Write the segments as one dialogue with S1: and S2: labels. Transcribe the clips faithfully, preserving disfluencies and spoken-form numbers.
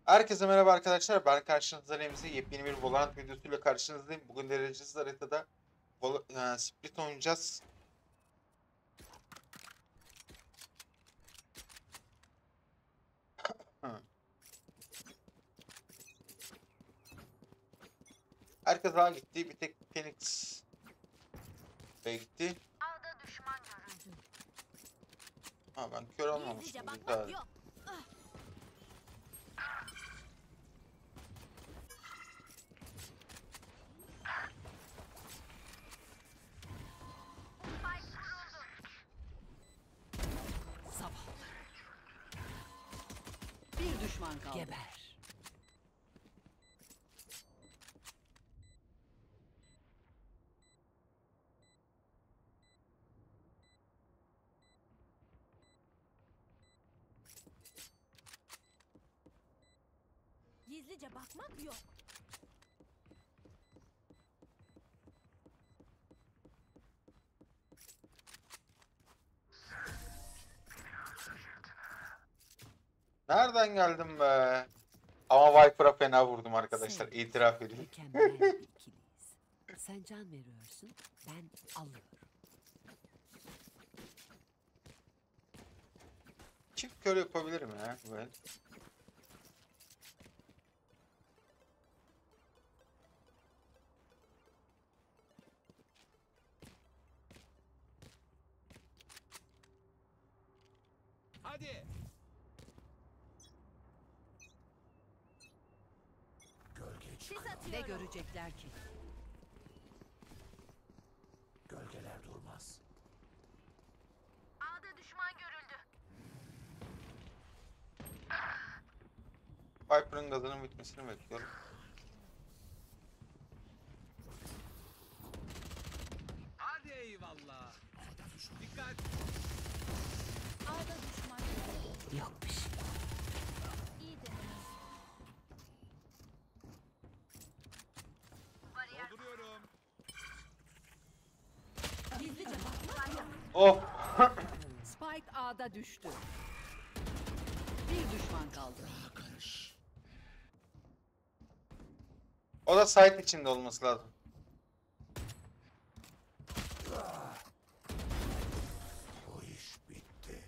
S1: Herkese merhaba arkadaşlar. Ben karşınızda Remzi. Yepyeni bir Valorant videosuyla karşınızdayım. Bugün derecesiz haritada Vol- e, Split oynayacağız. Hı. Herkes A gitti. Bir tek Phoenix B gitti. Ha, ben kör olmamışım. Güzel.
S2: Sabah. Bir düşman kaldı. Geber.
S3: Gizlice bakmak yok.
S1: Nereden geldim be? Ama Viper'a fena vurdum arkadaşlar.
S2: Sen
S1: İtiraf edeyim.
S2: mükemmel bir ikiliyiz. Sen can veriyorsun, ben alıyorum.
S1: Çift kör yapabilirim ya. Ben.
S4: Hadi.
S3: Sis
S2: Ne
S3: atıyorum.
S2: görecekler ki?
S4: Gölgeler durmaz.
S3: A'da düşman görüldü.
S1: Viper'ın gazının bitmesini bekliyorum.
S4: Hadi eyvallah. Dikkat.
S3: A'da düşman görüldü.
S2: Yok bir şey.
S3: İyi denedin.
S4: Dolduruyorum.
S3: Gizlice bakmak yok.
S1: Oh!
S2: Spike A'da düştü. Bir düşman kaldı.
S1: O da site içinde olması lazım.
S4: Bu iş bitti.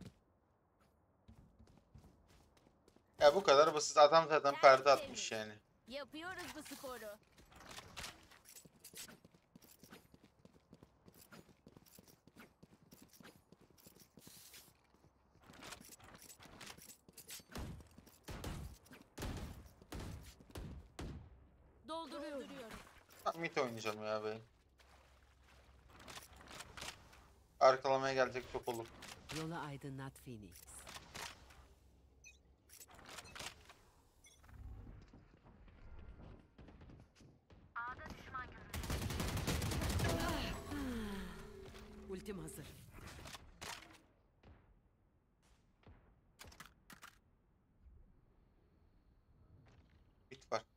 S1: Ya bu kadar basit. Adam zaten perde atmış yani.
S3: Yapıyoruz bu sporu. Dolduruyorum.
S1: Ben mid oynayacağım ya ben. Arkalamaya gelecek çok olur.
S2: Yolu aydınlat Phoenix. Ultim hazır.
S1: Bit var.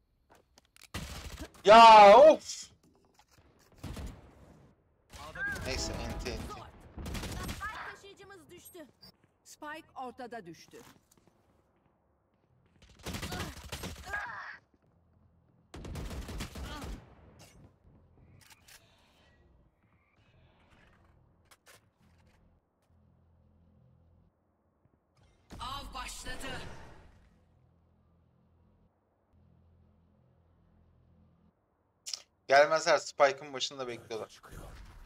S1: Ya of!
S4: A'da bir
S1: Neyse enti enti.
S3: Spike taşıyıcımız düştü.
S2: Spike ortada düştü. Av başladı.
S1: Gelmezler, Spike'ın başında bekliyorlar.
S4: çıkıyor.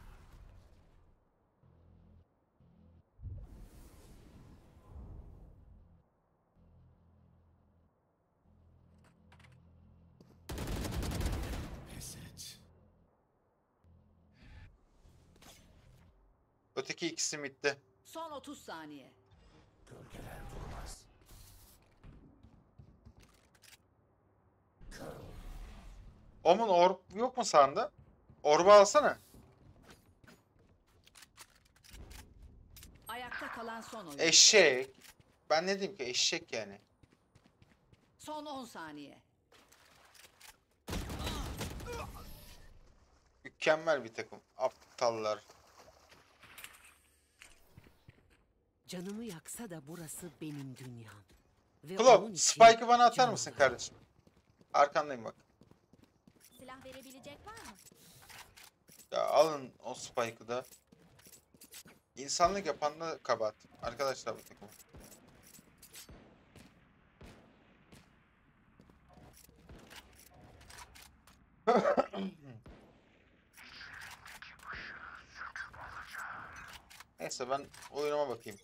S4: Pes et.
S1: Öteki ikisi midde.
S2: Son otuz saniye.
S4: Gölgeler durmaz. Kör.
S1: Omun orb yok mu sende? Orbu alsana.
S2: Ayakta kalan son oyun.
S1: Eşek. Ben ne diyeyim ki, eşek yani.
S2: Son on saniye.
S1: Mükemmel bir takım. Aptallar.
S2: Canımı yaksa da burası benim dünyam. Ve
S1: Klop,
S2: onun için
S1: Spike'ı bana atar
S2: can
S1: mısın
S2: var.
S1: kardeşim? Arkandayım bak.
S3: Silah verebilecek var mı?
S1: Ya alın o Spike'ı da. İnsanlık yapan da kabahat. Arkadaşlar bu takım. Neyse ben oyunuma bakayım.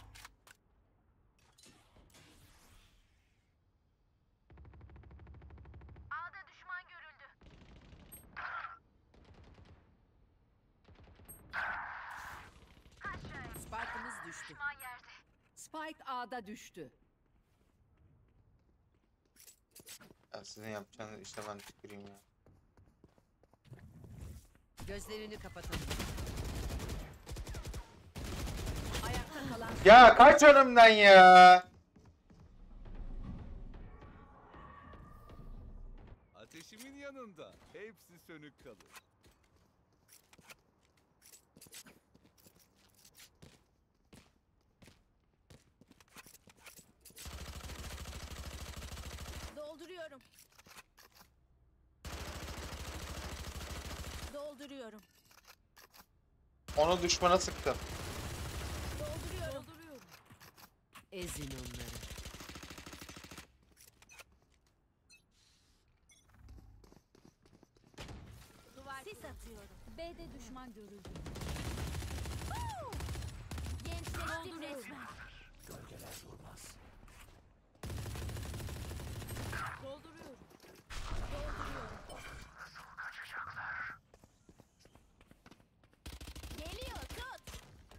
S2: Spike'ımız düştü. Spike A'da düştü.
S1: Ya sizin yapacağınız işte ben tüküreyim ya.
S2: Gözlerini kapatalım. Ayakta kalan
S1: Ya kaç önümden ya.
S5: Ateşimin yanında hepsi sönük kalır.
S3: Dolduruyorum. Dolduruyorum.
S1: Onu düşmana sıktım.
S3: Dolduruyorum. Dolduruyorum.
S2: ezin onları.
S3: Duvar Sis atıyorum.
S6: B'de düşman görüldü.
S3: Gençleştim resmen.
S4: Gölgeler durmaz.
S3: Dolduruyorum. Dolduruyorum. Geliyor tut.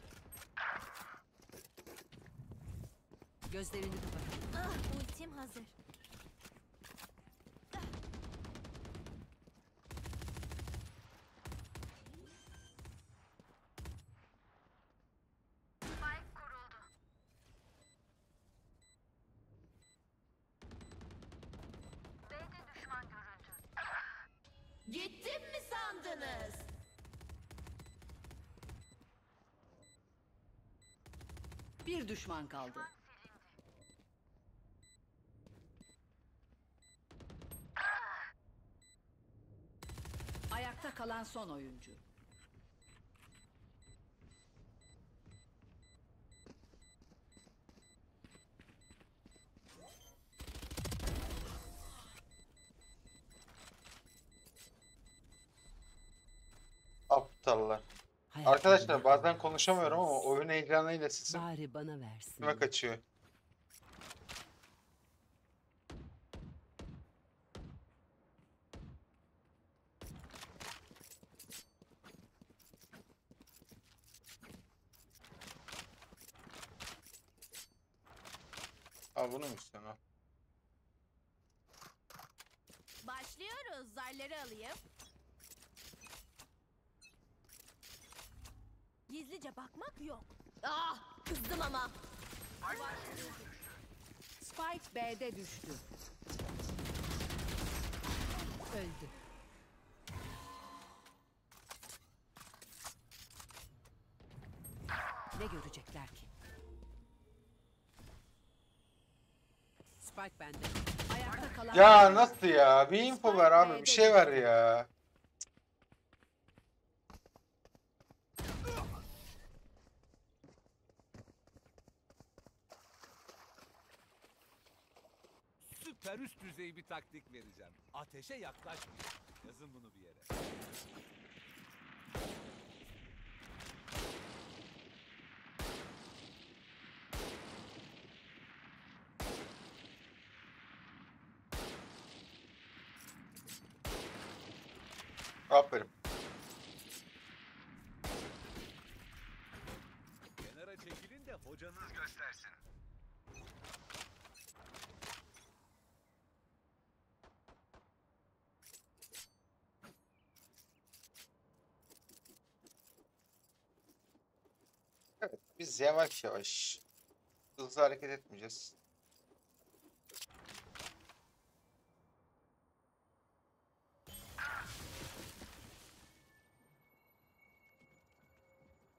S2: Gözlerini kapatalım.
S3: Ah, ultim hazır. Gittim mi sandınız?
S2: Bir düşman kaldı. Ayakta kalan son oyuncu.
S1: Aptallar.
S2: Hayatlarını
S1: Arkadaşlar bazen
S2: anlamsız.
S1: konuşamıyorum ama oyun heyecanıyla sesim
S2: Bari bana versin.
S1: üstüme kaçıyor. Al bunu mu istiyorsun? Al.
S3: Başlıyoruz. Zarları alayım. Gizlice bakmak yok. Ah, kızdım ama.
S2: Spike B'de düştü. Öldü. Ne görecekler ki? Spike bende. Ayakta kalan
S1: Ya nasıl ya? Bir info ver abi. Bir şey ver ya.
S5: Süper üst düzey bir taktik vereceğim. Ateşe yaklaşmayın. Yazın bunu bir yere.
S1: Aferin.
S5: Kenara çekilin de hocanız göstersin.
S1: Evet, biz yavaş yavaş hızlı hareket etmeyeceğiz.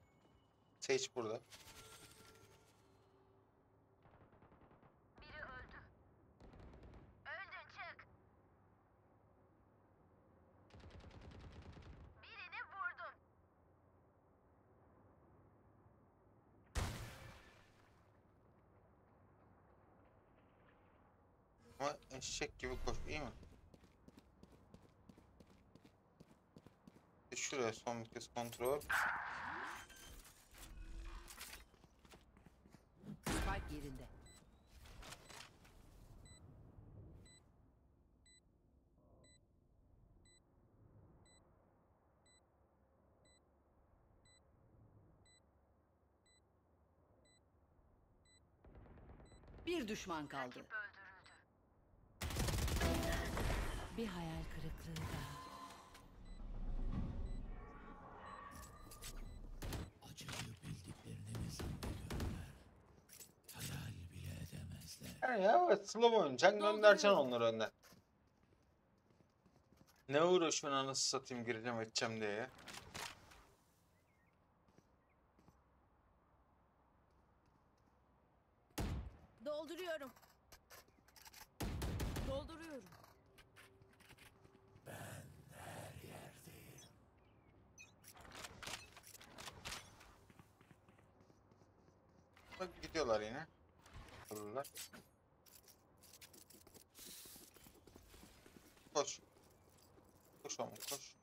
S1: Sage burada. Ama eşek gibi koş, iyi mi? Şuraya son bir kez kontrol.
S2: Spike yerinde. Bir düşman kaldı. Bir hayal kırıklığı daha.
S4: Acıyı bildiklerini mi zannediyorlar? Hayal bile edemezler.
S1: Yani ya evet, slow oynayacaksın, göndereceksin onları önden. Ne uğraşıyorsun anasını satayım, gireceğim edeceğim diye ya.
S3: Dolduruyorum. Dolduruyorum.
S4: Her yerdeyim.
S1: Bak gidiyorlar yine. Alırlar. Koş. Koş oğlum koş.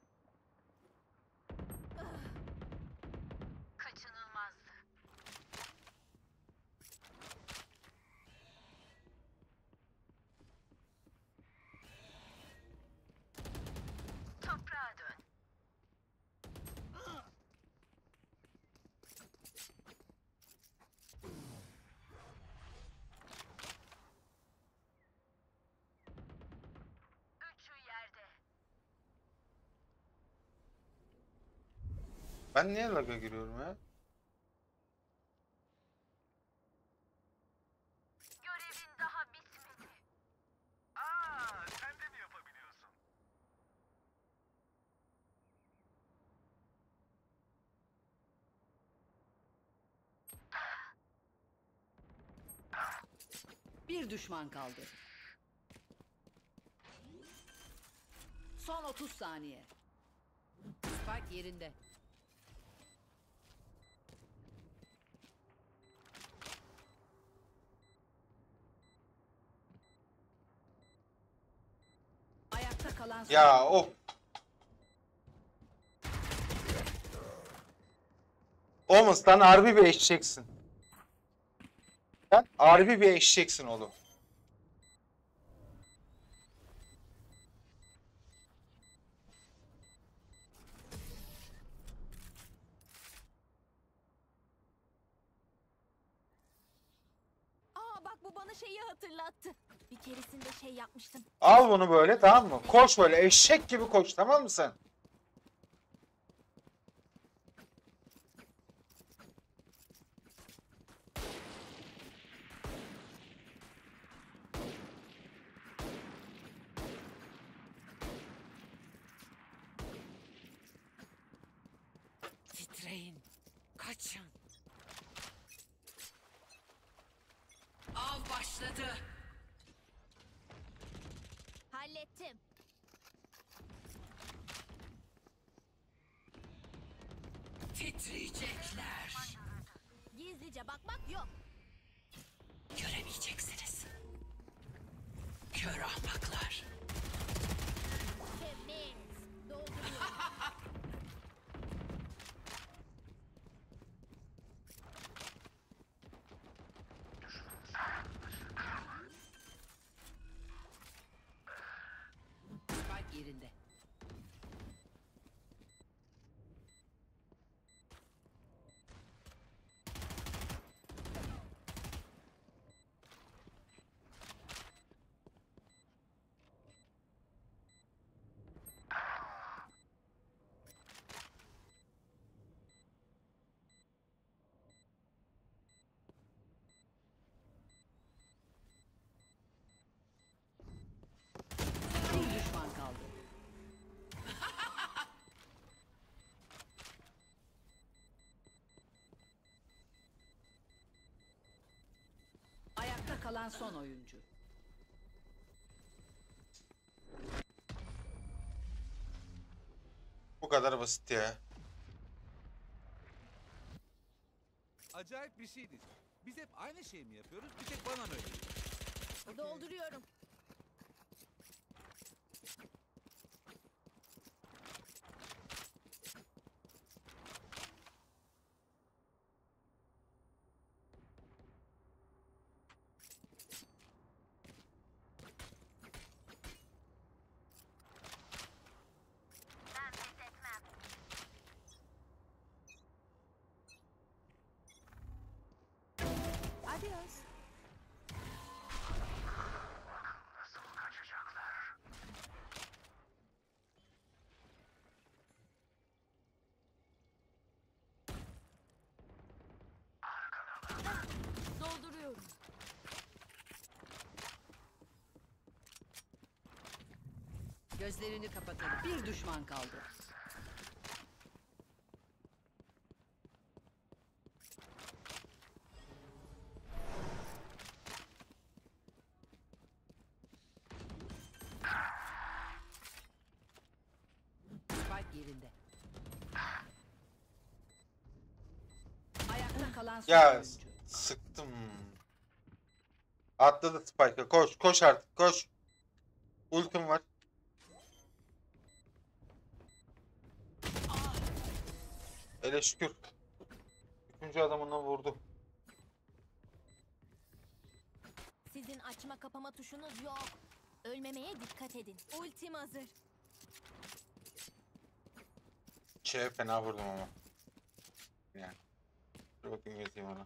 S1: Ben niye lag'a giriyorum ya?
S2: Bir düşman kaldı. Son otuz saniye. Spike yerinde. Ayakta kalan son.
S1: Ya of. Oğlum sen harbi bir eşeksin. Sen harbi bir eşeksin oğlum.
S3: Aa bak bu bana şeyi hatırlattı. Bir keresinde şey yapmıştım.
S1: Al bunu böyle, tamam mı? Koş böyle eşek gibi koş, tamam mı sen?
S2: Titreyin. Kaçın. Av başladı.
S3: Hallettim.
S2: Titriyecekler.
S3: Gizlice bakmak yok.
S2: Göremeyeceksiniz. Kör ahmaklar.
S3: Temiz. Dolduruyorum.
S2: Spike yerinde. Bir düşman kaldı. Ayakta kalan son oyuncu.
S1: Bu kadar basit ya.
S5: Acayip bir şey diyeceğim. Biz hep aynı şeyi mi yapıyoruz? Bir tek bana mı öyle geliyor?
S3: Dolduruyorum.
S2: Gözlerini kapatalım. Bir düşman kaldı. Spike yerinde. Ayakta kalan son
S1: Ya
S2: oyuncu.
S1: sıktım. Atladı Spike'a. Koş koş artık koş. Ultim var. Hele şükür. Üçüncü adamına vurdu.
S3: Sizin açma kapama tuşunuz yok. Ölmemeye dikkat edin. Ultim hazır.
S1: Şeye fena vurdum ama. Yani. Dur bakayım yazayım ona.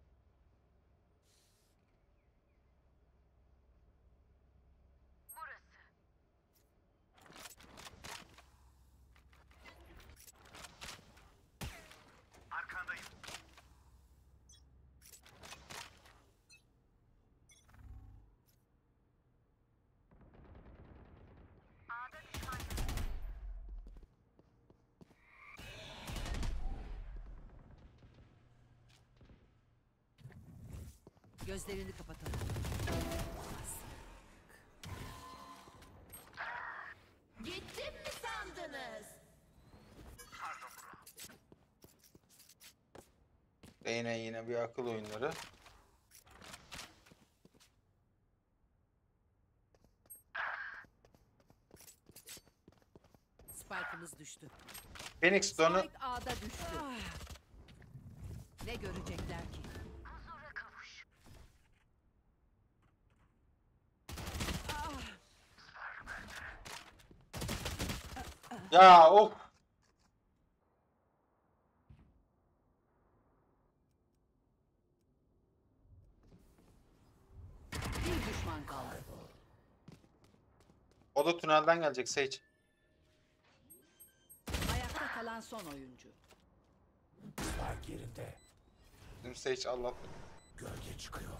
S2: Gözlerini kapatalım.
S3: Gittim mi sandınız?
S1: Yine yine bir akıl oyunları.
S2: Spike'ımız düştü.
S1: Phoenix de onu
S2: Spike A'da düştü. Ne görecekler ki?
S1: ya of.
S2: Bir düşman kaldı.
S1: O da tünelden gelecek Sage.
S2: Ayakta kalan son oyuncu.
S4: Spike yerinde.
S1: Bizim Sage Allah.
S4: Gölge çıkıyor.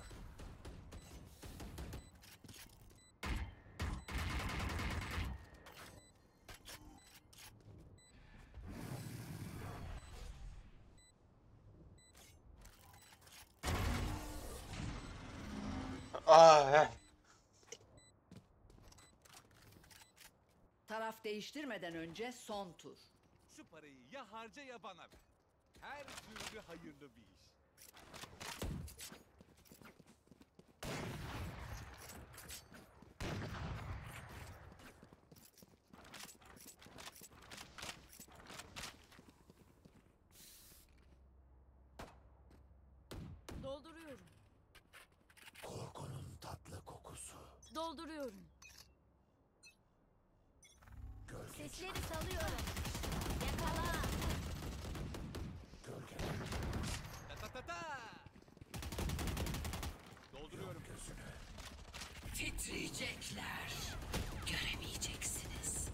S1: Ah he.
S2: Taraf değiştirmeden önce son tur.
S5: Şu parayı ya harca ya bana ver. Her türlü hayırlı bir iş.
S3: Dolduruyorum.
S4: Korkunun tatlı kokusu.
S3: Dolduruyorum.
S4: Gölge
S3: Sesleri salıyorum. Yakala.
S4: gölge
S5: Ta ta ta ta. Dolduruyorum.
S4: gözünü.
S2: Titriyecekler. Göremeyeceksiniz.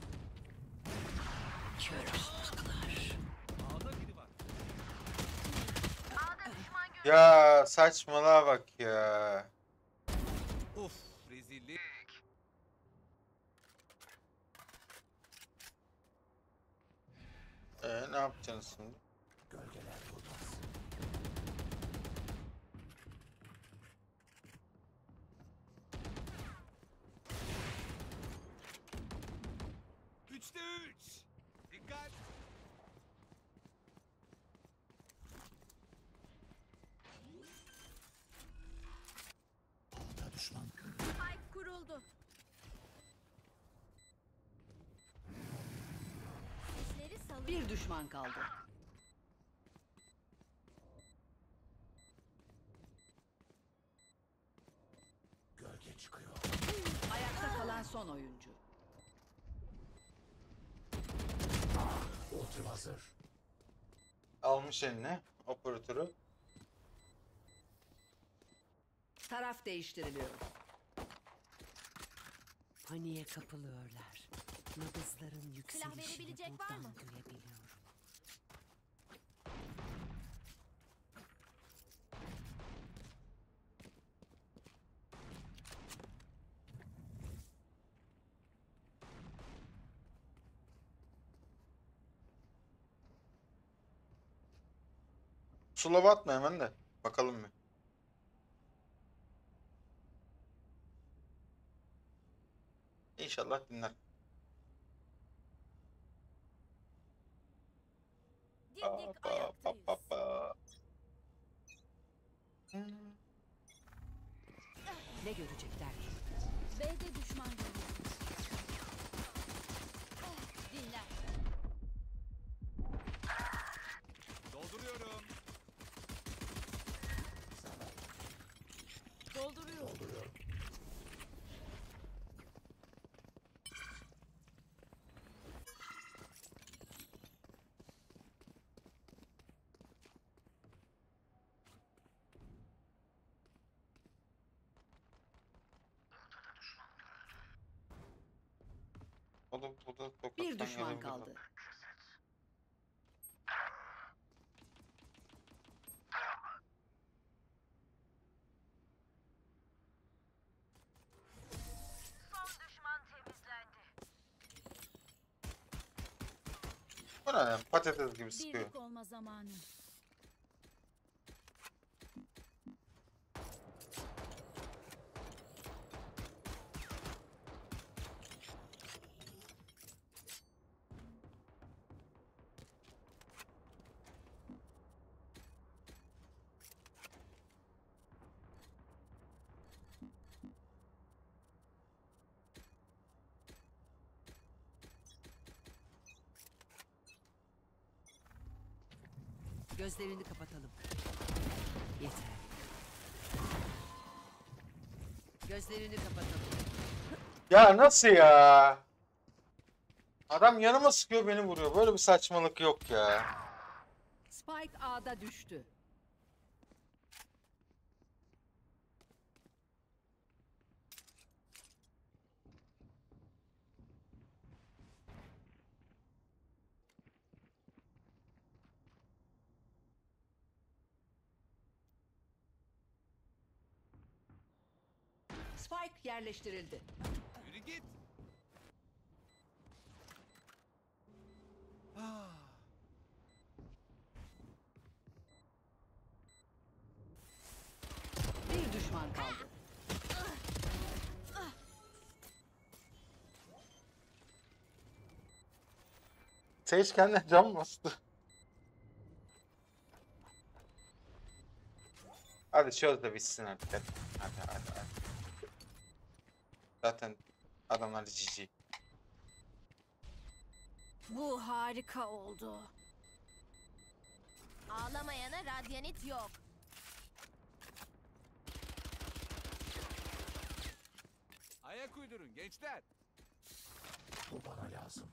S2: Kör ahmaklar.
S5: A'da biri var.
S1: Ya saçmalığa bak ya.
S5: Uf, rezillik.
S1: Ee, ne yapacaksın şimdi?
S4: Gölgeler durmaz.
S5: Üçte üç. Dikkat.
S4: Altta düşman.
S3: Spike kuruldu. Sesleri salıyorum.
S2: Bir düşman kaldı.
S4: Gölge çıkıyor.
S2: Ayakta kalan son oyuncu.
S4: Ultim hazır.
S1: Almış eline operatörü.
S2: Taraf değiştiriliyor. Paniğe kapılıyorlar. Nabızların yükselişini
S3: verebilecek var
S2: buradan
S3: mı?
S2: duyabiliyorum.
S1: Sulava atma hemen de. Bakalım bir. İnşallah dinler.
S3: Dimdik
S1: Pa, pa, pa, pa,
S3: ayaktayız.
S1: pa.
S2: Ne görecekler ki?
S3: B'de düşman görüyorum. Dinler.
S5: Dolduruyorum.
S3: Dolduruyorum.
S4: Dolduruyorum.
S1: O da, o da
S2: Bir
S1: tokattan
S2: düşman
S1: gelebilir
S2: kaldı.
S1: bak. Bu ne lan? Patates gibi sıkıyor.
S3: Birlik olma zamanı.
S2: Gözlerini kapatalım. Yeter. Gözlerini kapatalım.
S1: Ya nasıl ya? Adam yanıma sıkıyor beni vuruyor. Böyle bir saçmalık yok ya.
S2: Spike A'da düştü. Spike yerleştirildi.
S5: Yürü git. Ah.
S2: Bir düşman kaldı.
S1: Sage kendine cam bastı. Hadi çöz de bitsin artık. Hadi hadi hadi. hadi. Zaten adamlar cici.
S3: Bu harika oldu. Ağlamayana radyanit yok.
S5: Ayak uydurun gençler.
S4: Bu bana lazım.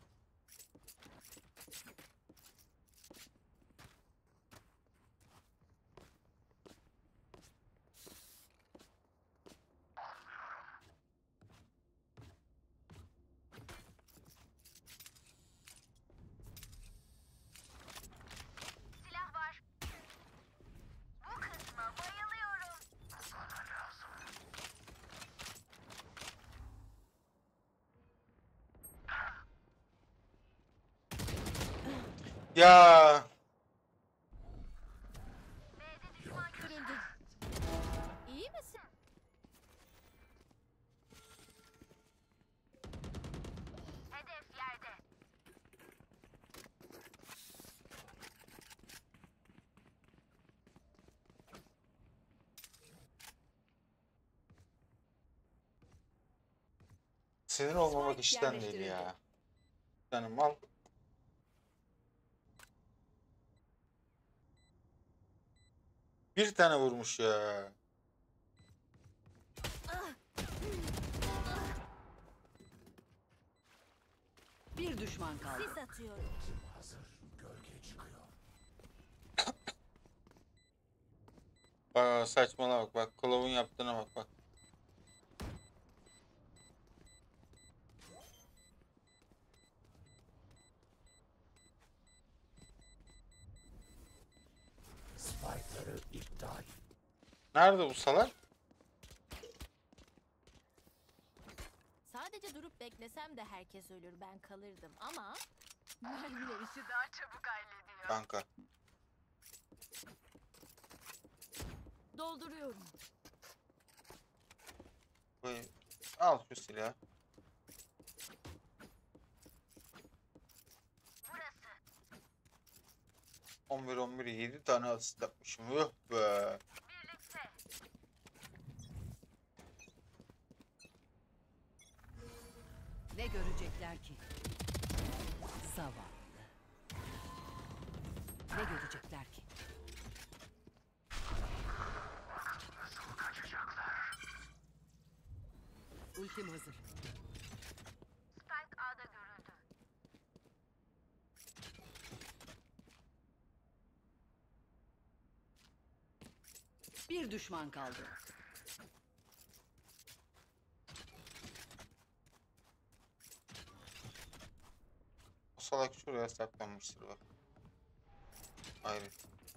S1: Ya
S3: Kırıldı. İyi misin?
S1: sinir olmamak
S2: Spike
S1: işten değil
S2: yerleştirildi.
S1: ya. Yani mal. Bir tane vurmuş ya.
S2: Bir düşman kaldı.
S3: Sis atıyorum.
S4: Ultim hazır. Gölge çıkıyor.
S1: Bak saçmalama bak bak. Kılavun yaptığına bak bak.
S4: Spike'ları iptal.
S1: Nerede bu salak?
S3: Sadece durup beklesem de herkes ölür, ben kalırdım ama mermiler işi daha çabuk hallediyor.
S1: Kanka.
S3: Dolduruyorum.
S1: Vay, al şu silahı. on bir on bir yedi tane asist yapmışım. Yuh be.
S2: Ne görecekler ki? Zavallı. Ne görecekler ki? Ultim hazır. Bir düşman kaldı.
S1: O salak şuraya saklanmıştır bak. Hayır.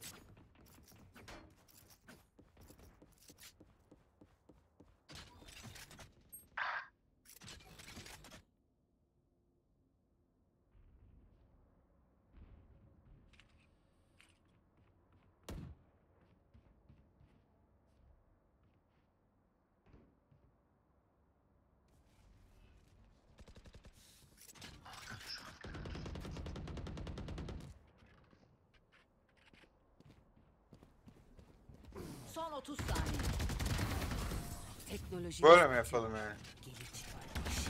S2: Son otuz saniye. Teknoloji
S1: Böyle mi yapalım yani?
S2: gelişmiş.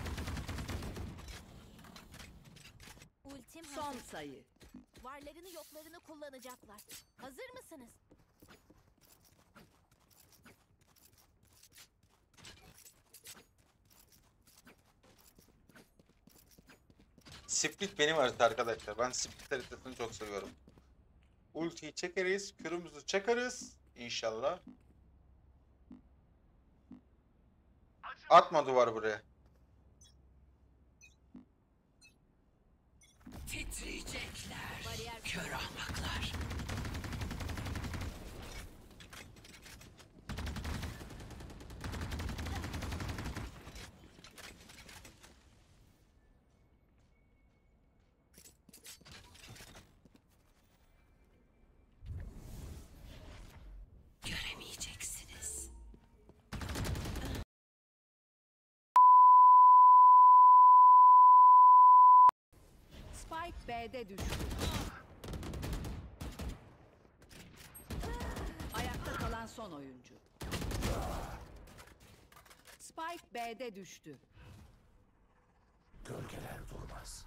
S3: Ultim
S2: Son
S3: hazır.
S2: sayı.
S3: Varlarını yoklarını kullanacaklar. Hazır mısınız?
S1: Split benim harita arkadaşlar. Ben Split haritasını çok seviyorum. Ultiyi çekeriz, kırmızı çakarız. İnşallah. Atma duvar buraya.
S2: Titriyecekler.
S3: Bariyer
S2: Kör ahmaklar. Göremeyeceksiniz. Spike B'de düştü. Ayakta kalan son oyuncu. Spike B'de düştü.
S4: Gölgeler durmaz.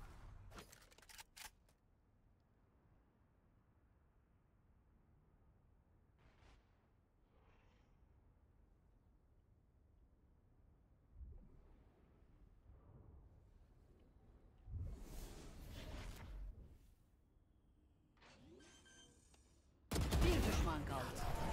S2: Bir düşman kaldı.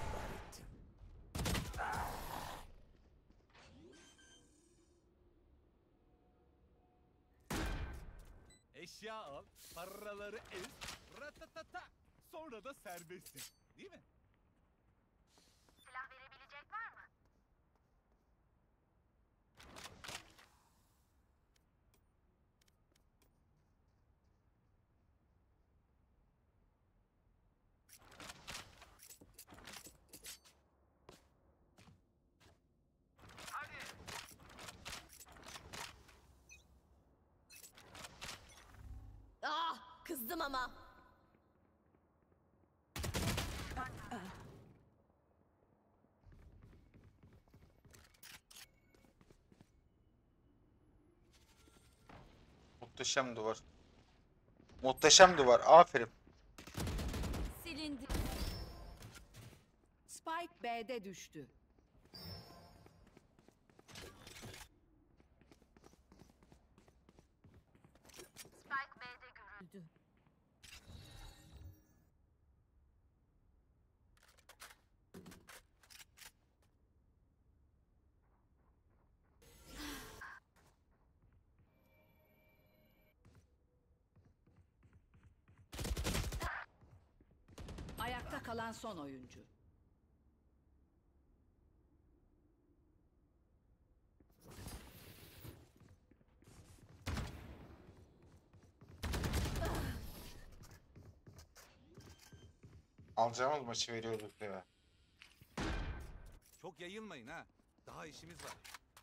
S5: Eşya al, paraları ez, ratatata. Sonra da serbestsin. Değil mi?
S3: Ah, kızdım ama.
S1: Muhteşem duvar. Muhteşem duvar. Aferin.
S3: Silindi.
S2: Spike B'de düştü.
S3: Öldü.
S2: Ayakta kalan son oyuncu.
S1: Alacağımız maçı veriyorduk ya.
S5: Çok yayılmayın ha. Daha işimiz var.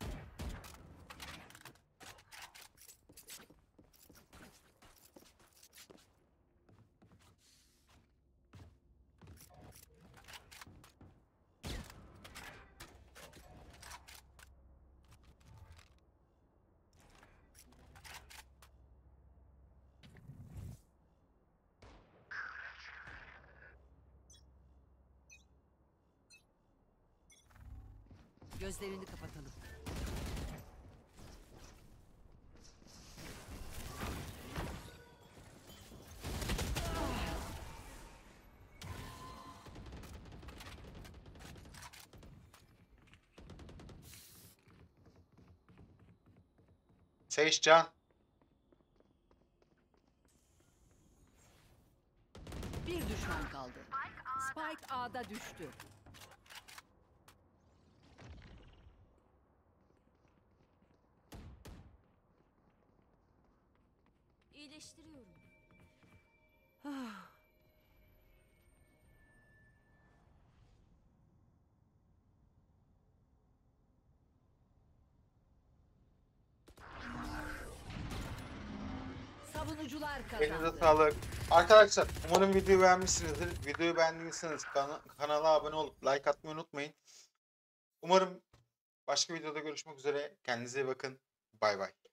S2: Gözlerini kapatalım.
S1: Seçcan.
S2: Bir düşman kaldı. Spike A'da düştü.
S3: İyileştiriyorum.
S2: Savunucular
S1: Elinize
S2: kazandı.
S1: sağlık. Arkadaşlar umarım videoyu beğenmişsinizdir. Videoyu beğendiyseniz kana- kanala abone olup like atmayı unutmayın. Umarım başka videoda görüşmek üzere. Kendinize iyi bakın. Bay bay.